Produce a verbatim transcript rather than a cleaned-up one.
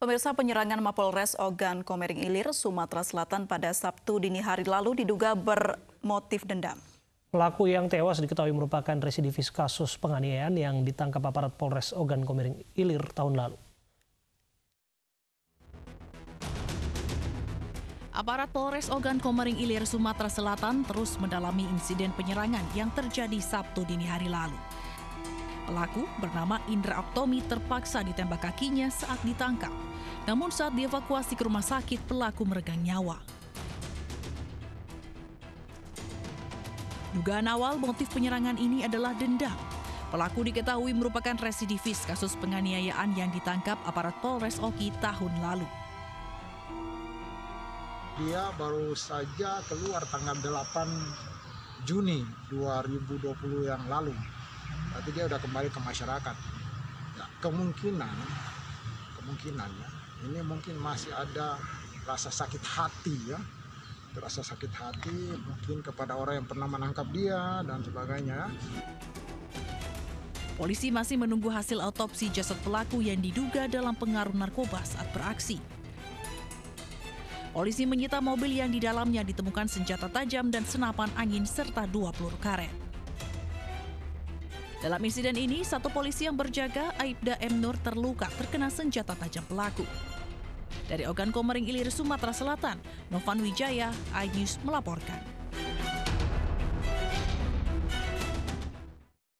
Pemirsa, penyerangan Mapolres Ogan Komering Ilir, Sumatera Selatan pada Sabtu dini hari lalu diduga bermotif dendam. Pelaku yang tewas diketahui merupakan residivis kasus penganiayaan yang ditangkap aparat Polres Ogan Komering Ilir tahun lalu. Aparat Polres Ogan Komering Ilir, Sumatera Selatan terus mendalami insiden penyerangan yang terjadi Sabtu dini hari lalu. Pelaku bernama Indra Oktomi terpaksa ditembak kakinya saat ditangkap. Namun saat dievakuasi ke rumah sakit, pelaku meregang nyawa. Dugaan awal motif penyerangan ini adalah dendam. Pelaku diketahui merupakan residivis kasus penganiayaan yang ditangkap aparat Polres Oki tahun lalu. Dia baru saja keluar tanggal delapan Juni dua ribu dua puluh yang lalu. Berarti dia udah kembali ke masyarakat. Ya, kemungkinan, kemungkinan ya, ini mungkin masih ada rasa sakit hati ya, rasa sakit hati mungkin kepada orang yang pernah menangkap dia dan sebagainya. Polisi masih menunggu hasil autopsi jasad pelaku yang diduga dalam pengaruh narkoba saat beraksi. Polisi menyita mobil yang di dalamnya ditemukan senjata tajam dan senapan angin serta dua peluru karet. Dalam insiden ini, satu polisi yang berjaga, Aibda M. Nur, terluka terkena senjata tajam pelaku. Dari Ogan Komering Ilir, Sumatera Selatan, Novan Wijaya, iNews melaporkan.